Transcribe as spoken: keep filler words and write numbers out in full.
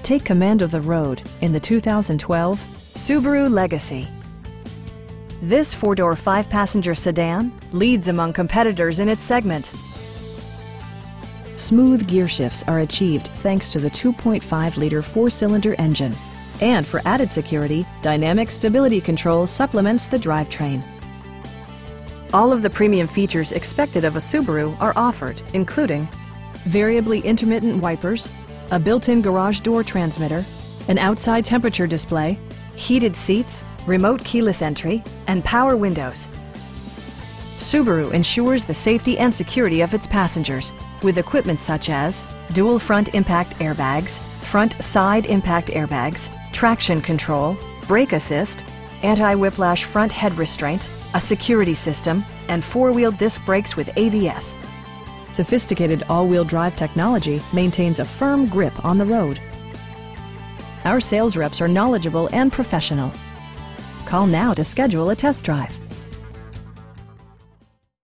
Take command of the road in the two thousand twelve Subaru Legacy. This four-door, five-passenger sedan leads among competitors in its segment. Smooth gear shifts are achieved thanks to the two point five liter four-cylinder engine. And for added security, dynamic stability control supplements the drivetrain. All of the premium features expected of a Subaru are offered, including variably intermittent wipers, a built-in garage door transmitter, an outside temperature display, heated seats, remote keyless entry, and power windows. Subaru ensures the safety and security of its passengers with equipment such as dual front impact airbags, front side impact airbags, traction control, brake assist, anti-whiplash front head restraint, a security system, and four-wheel disc brakes with A B S. Sophisticated all-wheel drive technology maintains a firm grip on the road. Our sales reps are knowledgeable and professional. Call now to schedule a test drive.